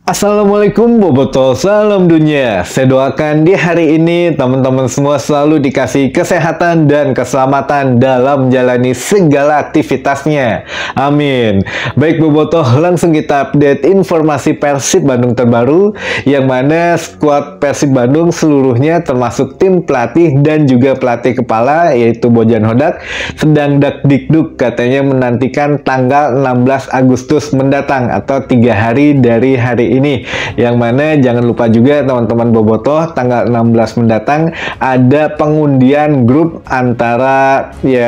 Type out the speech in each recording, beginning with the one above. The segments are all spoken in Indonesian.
Assalamualaikum Boboto, salam dunia. Saya doakan di hari ini teman-teman semua selalu dikasih kesehatan dan keselamatan dalam menjalani segala aktivitasnya. Amin. Baik Boboto, langsung kita update informasi Persib Bandung terbaru, yang mana skuad Persib Bandung seluruhnya termasuk tim pelatih dan juga pelatih kepala yaitu Bojan Hodak sedang dakdikduk katanya menantikan tanggal 16 Agustus mendatang atau 3 hari dari hari ini. Yang mana jangan lupa juga teman-teman Bobotoh, tanggal 16 mendatang ada pengundian grup antara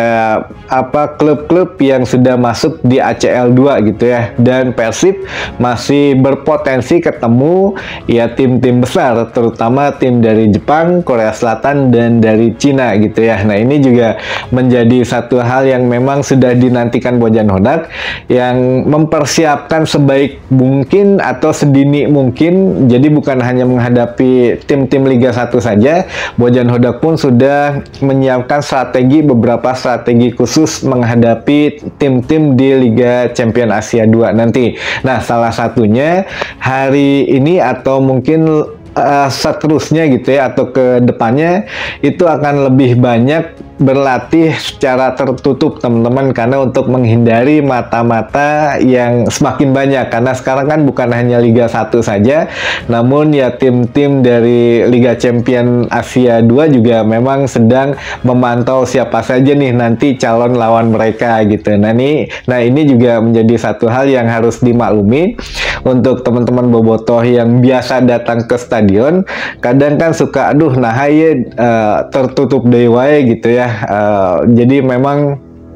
klub-klub yang sudah masuk di ACL 2 gitu ya, dan Persib masih berpotensi ketemu ya tim-tim besar, terutama tim dari Jepang, Korea Selatan dan dari Cina gitu ya. Nah, ini juga menjadi satu hal yang memang sudah dinantikan Bojan Hodak, yang mempersiapkan sebaik mungkin atau sedini mungkin. Jadi bukan hanya menghadapi tim-tim Liga 1 saja, Bojan Hodak pun sudah menyiapkan beberapa strategi khusus menghadapi tim-tim di Liga Champion Asia 2 nanti. Nah, salah satunya hari ini atau mungkin seterusnya gitu ya, atau ke depannya itu akan lebih banyak berlatih secara tertutup teman-teman, karena untuk menghindari mata-mata yang semakin banyak, karena sekarang kan bukan hanya Liga 1 saja, namun ya tim-tim dari Liga Champion Asia 2 juga memang sedang memantau siapa saja nih nanti calon lawan mereka gitu. Nah ini juga menjadi satu hal yang harus dimaklumi untuk teman-teman Bobotoh yang biasa datang ke stadion. Kadang kan suka tertutup deui wae gitu ya. Jadi memang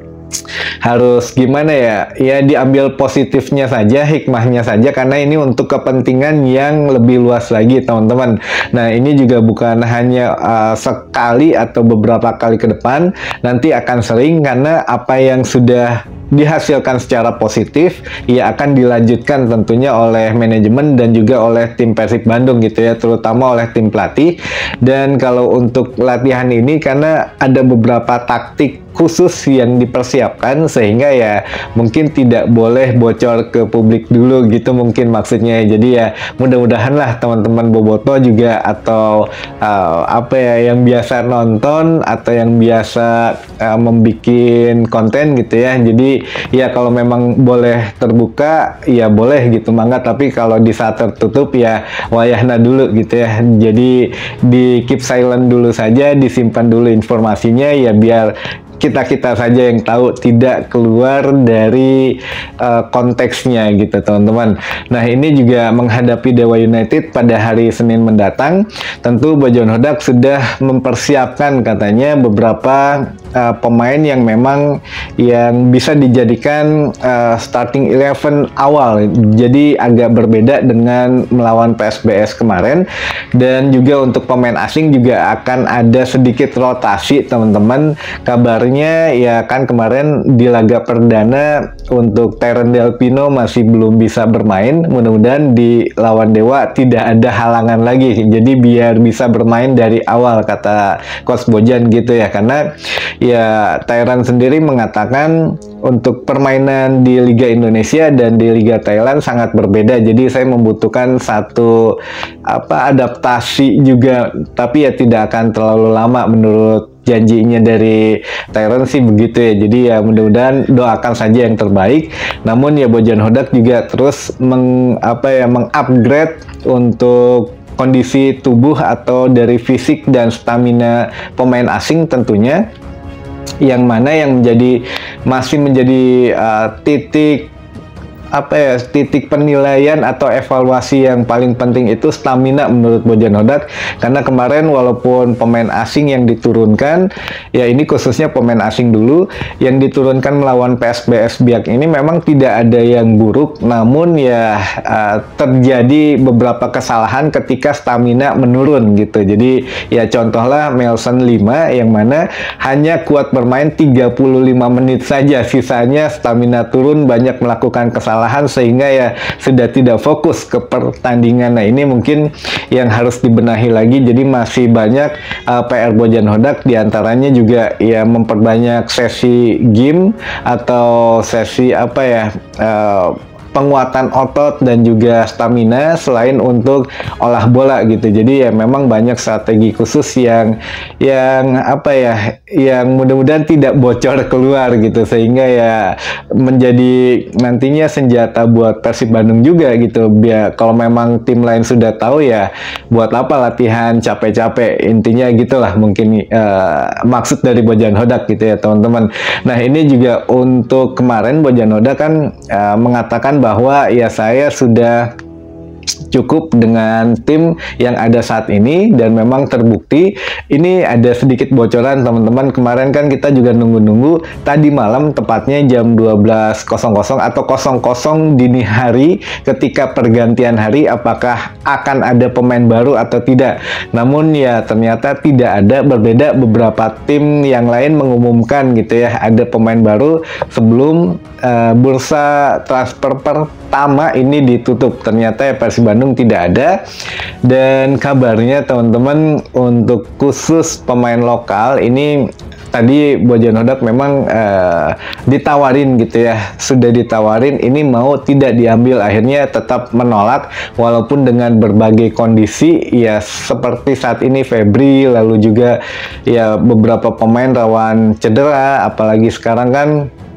harus gimana ya diambil positifnya saja, hikmahnya saja, karena ini untuk kepentingan yang lebih luas lagi teman-teman. Nah, ini juga bukan hanya sekali atau beberapa kali ke depan, nanti akan sering, karena apa yang sudah dihasilkan secara positif ya akan dilanjutkan tentunya oleh manajemen dan juga oleh tim Persib Bandung gitu ya, terutama oleh tim pelatih. Dan kalau untuk latihan ini, karena ada beberapa taktik khusus yang dipersiapkan, sehingga ya mungkin tidak boleh bocor ke publik dulu gitu mungkin maksudnya. Jadi ya mudah-mudahan lah teman-teman Bobotoh juga atau yang biasa nonton atau yang biasa membikin konten gitu ya, jadi ya kalau memang boleh terbuka ya boleh gitu mangga, tapi kalau di saat tertutup ya wayahna dulu gitu ya, jadi di keep silent dulu saja, disimpan dulu informasinya ya, biar kita saja yang tahu, tidak keluar dari konteksnya gitu teman-teman. Nah, ini juga menghadapi Dewa United pada hari Senin mendatang. Tentu Bojan Hodak sudah mempersiapkan katanya beberapa pemain yang memang yang bisa dijadikan starting 11 awal. Jadi agak berbeda dengan melawan PSBS kemarin. Dan juga untuk pemain asing juga akan ada sedikit rotasi teman-teman. Kabarnya ya kan kemarin di laga perdana untuk Terren Del Pino masih belum bisa bermain. Mudah-mudahan di lawan Dewa tidak ada halangan lagi, jadi biar bisa bermain dari awal kata Coach Bojan gitu ya, karena ya Terren sendiri mengatakan untuk permainan di Liga Indonesia dan di Liga Thailand sangat berbeda, jadi saya membutuhkan satu adaptasi juga, tapi ya tidak akan terlalu lama menurut janjinya dari Terren sih begitu ya. Jadi ya mudah-mudahan doakan saja yang terbaik. Namun ya Bojan Hodak juga terus mengupgrade untuk kondisi tubuh atau dari fisik dan stamina pemain asing tentunya, yang mana yang masih menjadi titik penilaian atau evaluasi yang paling penting itu stamina menurut Bojan Hodak. Karena kemarin walaupun pemain asing yang diturunkan, ya ini khususnya pemain asing dulu yang diturunkan melawan PSBS Biak ini memang tidak ada yang buruk, namun ya terjadi beberapa kesalahan ketika stamina menurun gitu. Jadi ya contohlah Melson 5 yang mana hanya kuat bermain 35 menit saja, sisanya stamina turun, banyak melakukan kesalahan sehingga ya sudah tidak fokus ke pertandingan. Nah, ini mungkin yang harus dibenahi lagi. Jadi masih banyak PR Bojan Hodak, diantaranya juga ya memperbanyak sesi game atau sesi penguatan otot dan juga stamina selain untuk olah bola gitu. Jadi ya memang banyak strategi khusus yang apa ya, yang mudah-mudahan tidak bocor keluar gitu, sehingga ya menjadi nantinya senjata buat Persib Bandung juga gitu. Biar kalau memang tim lain sudah tahu ya buat apa latihan capek-capek, intinya gitulah mungkin maksud dari Bojan Hodak gitu ya teman-teman. Nah ini juga untuk kemarin Bojan Hodak kan mengatakan bahwa ya saya sudah cukup dengan tim yang ada saat ini, dan memang terbukti. Ini ada sedikit bocoran teman-teman, kemarin kan kita juga nunggu-nunggu tadi malam, tepatnya jam 12.00 atau 00 dini hari ketika pergantian hari, apakah akan ada pemain baru atau tidak. Namun ya ternyata tidak ada, berbeda beberapa tim yang lain mengumumkan gitu ya ada pemain baru sebelum bursa transfer pertama ini ditutup. Ternyata ya Persib Bandung tidak ada. Dan kabarnya teman-teman untuk khusus pemain lokal ini tadi Bojan Hodak memang ditawarin gitu ya, sudah ditawarin, ini mau tidak diambil, akhirnya tetap menolak walaupun dengan berbagai kondisi ya seperti saat ini Febri, lalu juga ya beberapa pemain rawan cedera, apalagi sekarang kan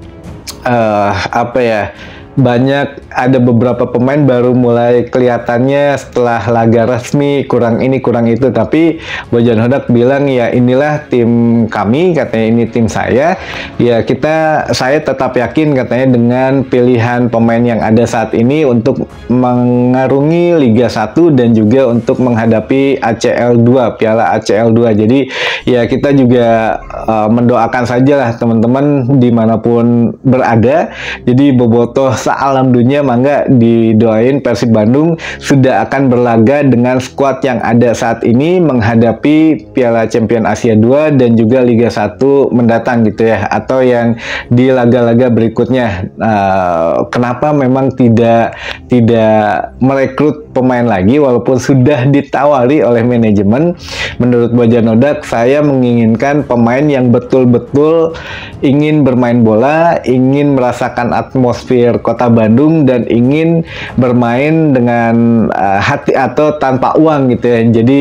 apa ya, banyak ada beberapa pemain baru mulai kelihatannya setelah laga resmi kurang ini kurang itu, tapi Bojan Hodak bilang ya inilah tim kami, katanya ini tim saya ya, saya tetap yakin katanya dengan pilihan pemain yang ada saat ini untuk mengarungi Liga 1 dan juga untuk menghadapi ACL 2, Piala ACL 2. Jadi ya kita juga mendoakan sajalah teman-teman dimanapun berada. Jadi bobotoh alam dunia, mangga didoain Persib Bandung sudah akan berlaga dengan skuad yang ada saat ini menghadapi Piala Champion Asia 2 dan juga Liga 1 mendatang gitu ya, atau yang di laga-laga berikutnya. Kenapa memang tidak merekrut pemain lagi walaupun sudah ditawari oleh manajemen? Menurut Bojan Hodak, saya menginginkan pemain yang betul-betul ingin bermain bola, ingin merasakan atmosfer Kota Bandung, dan ingin bermain dengan hati atau tanpa uang gitu ya. Jadi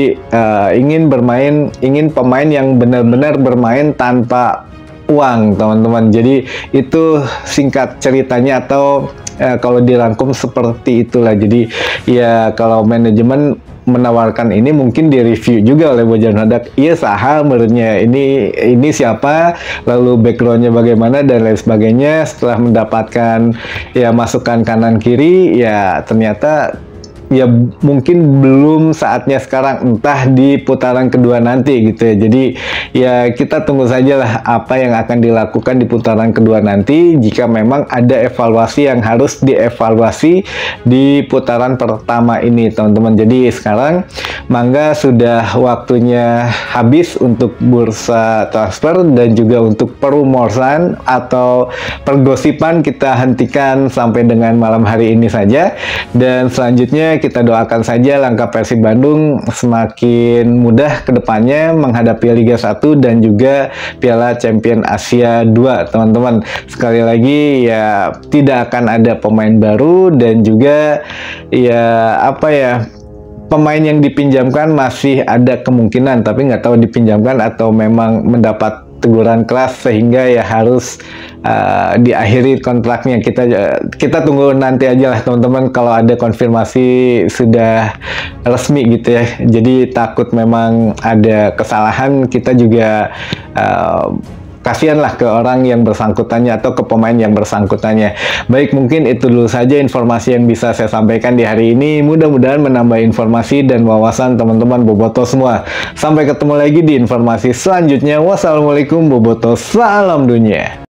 ingin pemain yang benar-benar bermain tanpa uang teman-teman. Jadi itu singkat ceritanya, atau kalau dirangkum seperti itulah. Jadi ya kalau manajemen menawarkan ini mungkin direview juga oleh Bojan Hodak, iya saha menurutnya ini siapa, lalu backgroundnya bagaimana dan lain sebagainya. Setelah mendapatkan ya masukan kanan kiri, ya ternyata ya mungkin belum saatnya sekarang, entah di putaran kedua nanti gitu ya. Jadi ya kita tunggu saja lah apa yang akan dilakukan di putaran kedua nanti, jika memang ada evaluasi yang harus dievaluasi di putaran pertama ini teman-teman. Jadi sekarang mangga sudah waktunya habis untuk bursa transfer dan juga untuk perumoran atau pergosipan kita hentikan sampai dengan malam hari ini saja, dan selanjutnya kita doakan saja langkah Persib Bandung semakin mudah ke depannya menghadapi Liga 1 dan juga Piala Champion Asia 2 teman-teman. Sekali lagi ya tidak akan ada pemain baru, dan juga ya apa ya, pemain yang dipinjamkan masih ada kemungkinan, tapi nggak tahu dipinjamkan atau memang mendapat teguran keras sehingga ya harus diakhiri kontraknya. Kita tunggu nanti aja lah teman-teman, kalau ada konfirmasi sudah resmi gitu ya. Jadi takut memang ada kesalahan, kita juga kasihan lah ke orang yang bersangkutannya atau ke pemain yang bersangkutannya. Baik, mungkin itu dulu saja informasi yang bisa saya sampaikan di hari ini. Mudah-mudahan menambah informasi dan wawasan teman-teman bobotoh semua. Sampai ketemu lagi di informasi selanjutnya. Wassalamualaikum bobotoh, salam dunia.